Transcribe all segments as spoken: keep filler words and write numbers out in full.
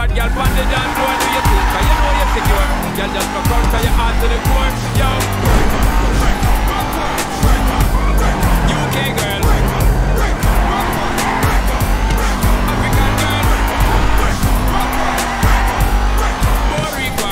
bad girl on the dance floor. Do you think you know you're secure? Girl just rock out to your heart to the core. Yo, U K girl, African girl, Boricua.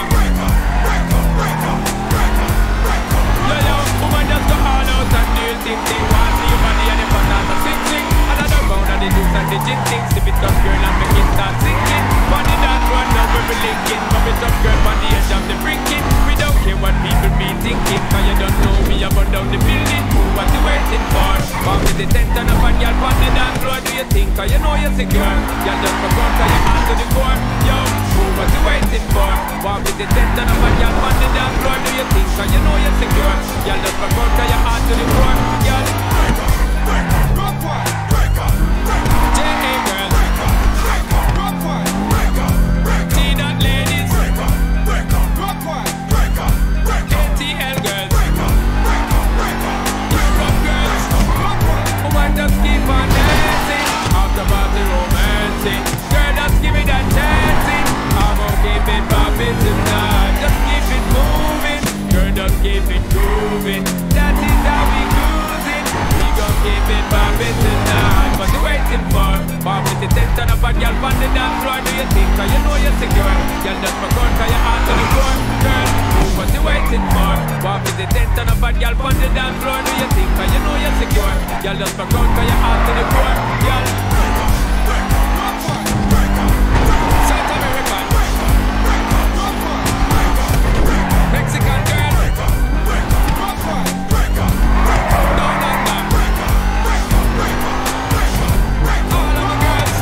Yo yo, woman just go all out and do your thing thing. Want see your body and your partner to sing sing. Another round of the juice and the gin thing. Sip it up girl and make it start sinking. Body that one now we be linking. Pop it up girl on the edge of the drinking. We don't care what people be thinking. Cause you don't know me, I burn down the building. What you waiting for? Walk with the tent and a bad girl on the dance floor. Do you think cause you know you're secure? Y'all just go out cause your hands to the core. Yo, what you waiting for? Walk with the tent and a bad girl on the dance floor. Do you think cause you know you're secure? Y'all just go out cause your hands to the core. Y'all break up, break up, rock one, break up, break up. J A girl, break up, break up, rock one, break up, break up. T dot ladies, break up, break up, rock one, break up, break up. A T L girls, break up, break up, break up. Europe girls, rock one. Woman just keep on dancing, after party romancing. Girl just give me that dancing. I'm gonna keep it poppin' tonight. Just keep it moving, girl just keep it grooving. That is how we cruising. We gon' keep it poppin' tonight. What you waiting for? Pop with the tent and a bad girl on the dance floor. Do you think cause you know you're secure? Girl just rock out cause your heart to the core. Girl, what you waiting for? Pop with the tent and a bad girl on the dance floor. Do you think cause you know you're secure? Girl just rock out cause your heart to the core. Girl, break up, break up, rock one, break up, break up. South American, break up, break up, rock one, break up, break up. Mexican girl, break up, break up, rock one, break up, break up. Down under, break up, break up, break up, break up, break up. All of my girls.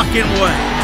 fucking way.